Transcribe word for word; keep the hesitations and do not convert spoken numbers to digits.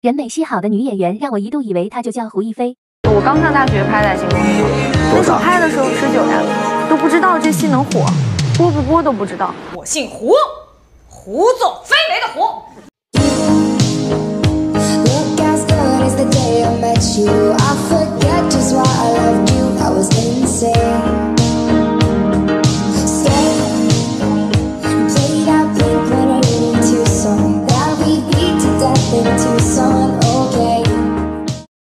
人美戏好的女演员，让我一度以为她就叫胡一菲。 我刚上大学拍的《星空女王》，那时候拍的时候十九呀，都不知道这戏能火，播不播都不知道。 我姓胡，胡作非为的胡。